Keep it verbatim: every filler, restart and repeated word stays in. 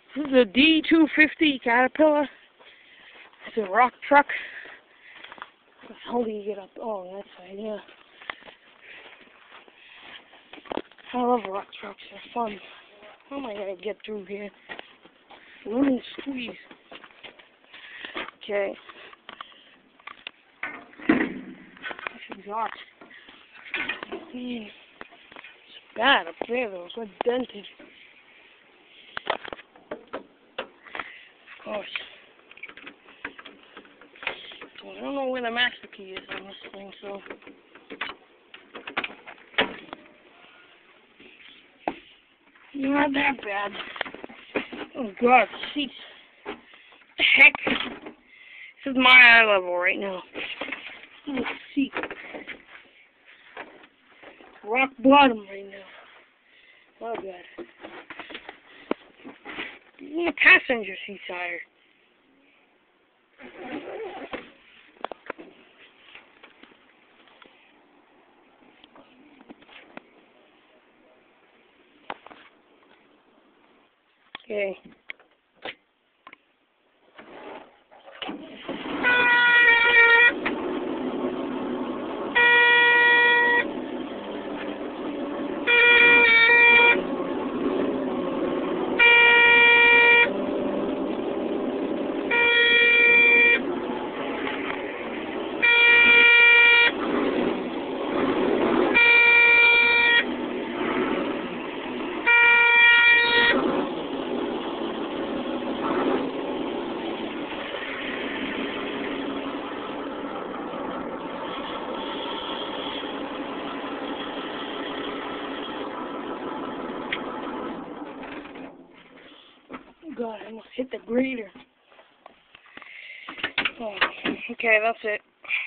This is a D two fifty Caterpillar. It's a rock truck. How do you get up? Oh, that side, yeah. I love rock trucks. They're fun. How am I gonna get through here? Lemon squeeze. Okay. This exhaust. Man, it's bad up there though. It's like dented. Of course. So I don't know where the master key is on this thing, so. Not that bad. Oh god, seats. What the heck? This is my eye level right now. Let's see. Rock bottom right now. Oh god. Even the passenger seat's higher. Okay. God, I almost hit the grader. Oh, okay, that's it.